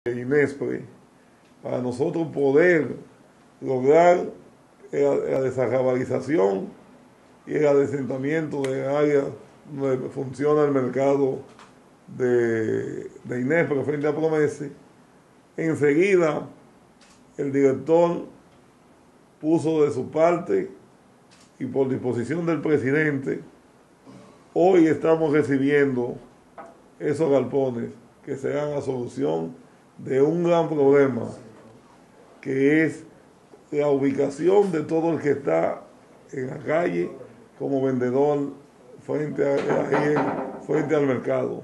INESPRE, para nosotros poder lograr la desarrabalización y el adesentamiento de áreas donde funciona el mercado de INESPRE frente a Promese. Enseguida el director puso de su parte y por disposición del presidente, hoy estamos recibiendo esos galpones que serán la solución de un gran problema, que es la ubicación de todo el que está en la calle como vendedor frente al mercado.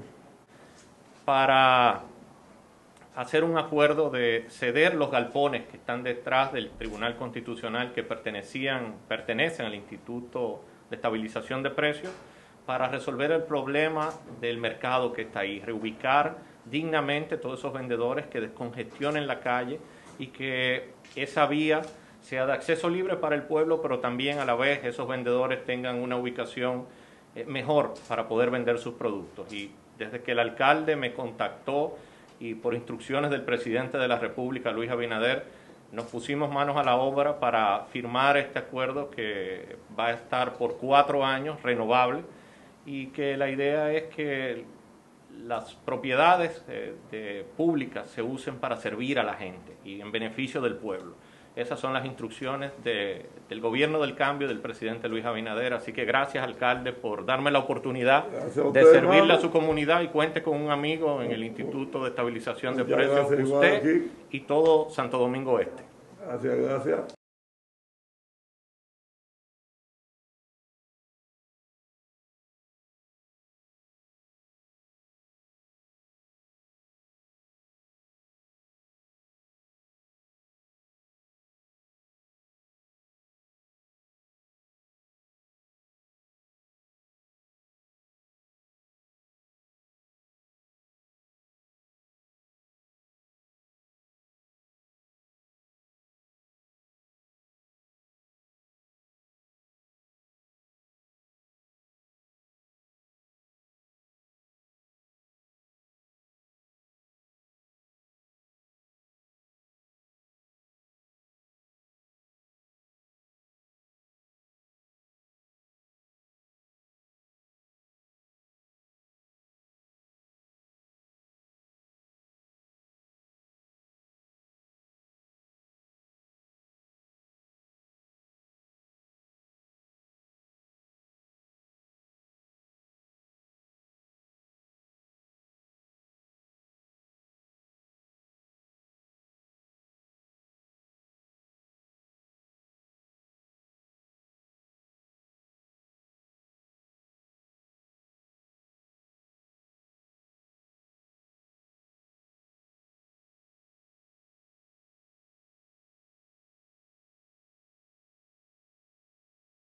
Para hacer un acuerdo de ceder los galpones que están detrás del Tribunal Constitucional que pertenecen al Instituto de Estabilización de Precios, para resolver el problema del mercado que está ahí, reubicar dignamente todos esos vendedores, que descongestionen la calle y que esa vía sea de acceso libre para el pueblo, pero también a la vez esos vendedores tengan una ubicación mejor para poder vender sus productos. Y desde que el alcalde me contactó y por instrucciones del presidente de la República, Luis Abinader, nos pusimos manos a la obra para firmar este acuerdo que va a estar por 4 años, renovable, y que la idea es que las propiedades públicas se usen para servir a la gente y en beneficio del pueblo. Esas son las instrucciones del gobierno del cambio del presidente Luis Abinader. Así que gracias, alcalde, por darme la oportunidad de servirle a su comunidad, y cuente con un amigo en el Instituto de Estabilización de Precios, usted y todo Santo Domingo Este. Gracias.